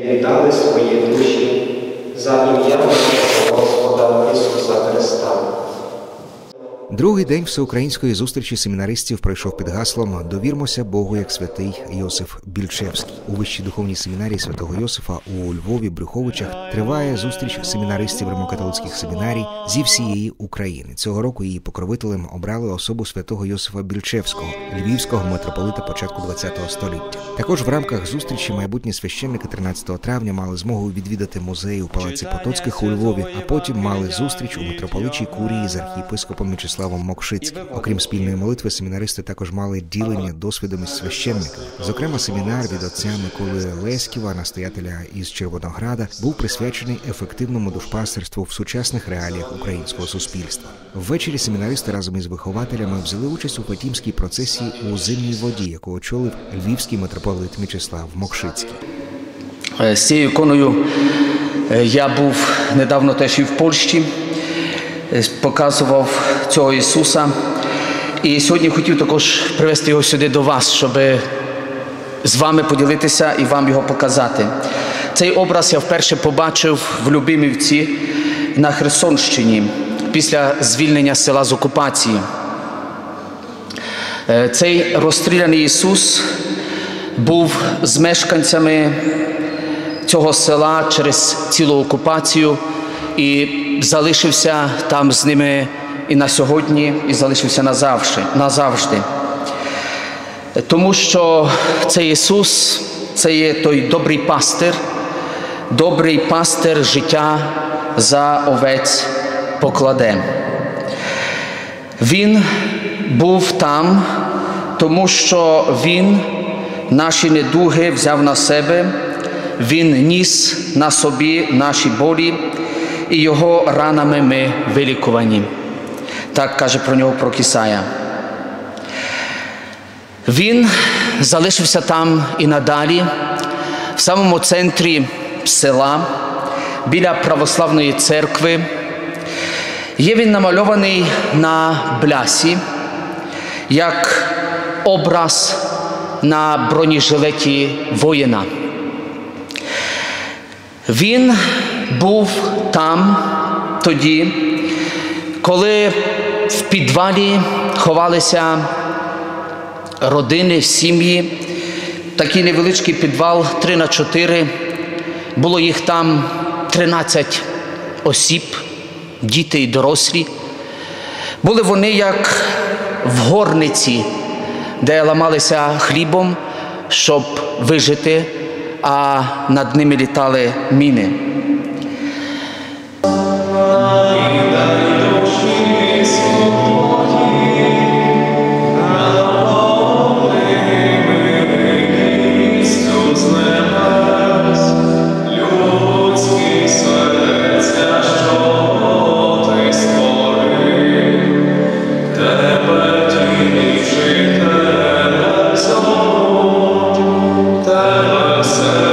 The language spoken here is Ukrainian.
віддали свої душі за ім'я нашого Господа Ісуса Христа. Другий день всеукраїнської зустрічі семінаристів пройшов під гаслом «Довірмося Богу як святий Йосиф Більчевський». У Вищій духовній семінарії святого Йосифа у Львові, Брюховичах триває зустріч семінаристів римокатолицьких семінарій зі всієї України. Цього року її покровителем обрали особу святого Йосифа Більчевського, львівського митрополита початку ХХ століття. Також в рамках зустрічі майбутні священники 13 травня мали змогу відвідати музей у Палаці Потоцьких у Львові, а потім мали зустріч у митрополичій курії з архієпископом Мячеславом Мокшицьким. Окрім спільної молитви, семінаристи також мали ділення досвідом із священниками. Зокрема, семінар від отця Миколи Леськіва, настоятеля із Червонограда, був присвячений ефективному душпастерству в сучасних реаліях українського суспільства. Ввечері семінаристи разом із вихователями взяли участь у фатімській процесії у Зимній воді, яку очолив львівський митрополит Мячеслав Мокшицький. З цією іконою я був недавно теж і в Польщі, показував цього Ісуса. І сьогодні хотів також привезти його сюди до вас, щоб з вами поділитися і вам його показати. Цей образ я вперше побачив в Любимівці на Херсонщині після звільнення села з окупації. Цей розстріляний Ісус був з мешканцями цього села через цілу окупацію і залишився там з ними і на сьогодні, і залишився назавжди. Тому що цей Ісус – це є той добрий пастир життя за овець покладе. Він був там, тому що Він наші недуги взяв на себе, Він ніс на собі наші болі, і Його ранами ми вилікувані. Так каже про нього пророк Ісая. Він залишився там і надалі, в самому центрі села, біля православної церкви. Є він намальований на блясі, як образ на бронежилеті воїна. Він був там тоді, коли в підвалі ховалися родини, сім'ї. Такий невеличкий підвал 3х4. Було їх там 13 осіб, діти і дорослі. Були вони як в горниці, де ламалися хлібом, щоб вижити, а над ними літали міни. Serce